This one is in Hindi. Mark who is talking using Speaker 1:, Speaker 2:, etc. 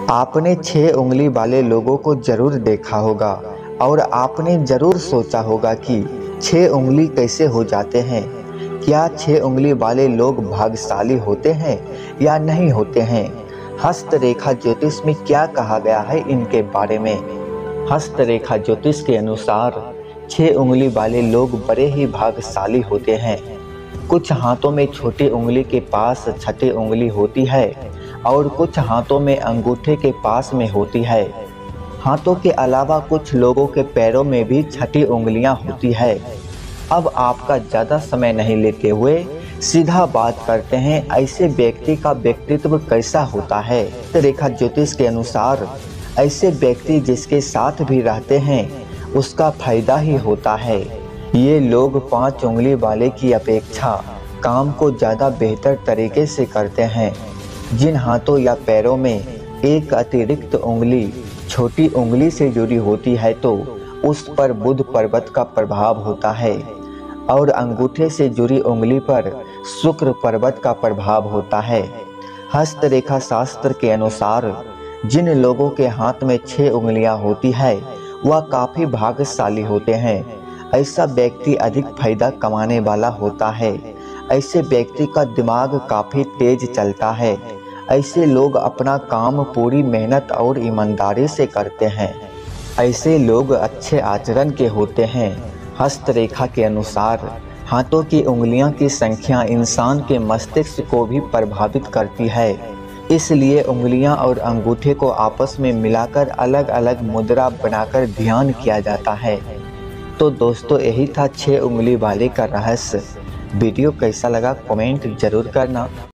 Speaker 1: आपने 6 उंगली वाले लोगों को जरूर देखा होगा और आपने जरूर सोचा होगा कि 6 उंगली कैसे हो जाते हैं। क्या 6 उंगली वाले लोग भाग्यशाली होते हैं या नहीं होते हैं? हस्तरेखा ज्योतिष में क्या कहा गया है इनके बारे में? हस्तरेखा ज्योतिष के अनुसार 6 उंगली वाले लोग बड़े ही भाग्यशाली होते हैं। कुछ हाथों में छोटी उंगली के पास छठी उंगली होती है और कुछ हाथों में अंगूठे के पास में होती है। हाथों के अलावा कुछ लोगों के पैरों में भी छठी उंगलियां होती है। अब आपका ज़्यादा समय नहीं लेते हुए सीधा बात करते हैं, ऐसे व्यक्ति का व्यक्तित्व कैसा होता है। रेखा ज्योतिष के अनुसार ऐसे व्यक्ति जिसके साथ भी रहते हैं उसका फायदा ही होता है। ये लोग 5 उंगली वाले की अपेक्षा काम को ज़्यादा बेहतर तरीके से करते हैं। जिन हाथों या पैरों में एक अतिरिक्त उंगली छोटी उंगली से जुड़ी होती है तो उस पर बुध पर्वत का प्रभाव होता है और अंगूठे से जुड़ी उंगली पर शुक्र पर्वत का प्रभाव होता है। हस्तरेखा शास्त्र के अनुसार जिन लोगों के हाथ में 6 उंगलियां होती है वह काफ़ी भाग्यशाली होते हैं। ऐसा व्यक्ति अधिक फायदा कमाने वाला होता है। ऐसे व्यक्ति का दिमाग काफ़ी तेज चलता है। ऐसे लोग अपना काम पूरी मेहनत और ईमानदारी से करते हैं। ऐसे लोग अच्छे आचरण के होते हैं। हस्तरेखा के अनुसार हाथों की उंगलियों की संख्या इंसान के मस्तिष्क को भी प्रभावित करती है। इसलिए उंगलियां और अंगूठे को आपस में मिलाकर अलग अलग मुद्रा बनाकर ध्यान किया जाता है। तो दोस्तों, यही था 6 उंगली वाले का रहस्य। वीडियो कैसा लगा कमेंट जरूर करना।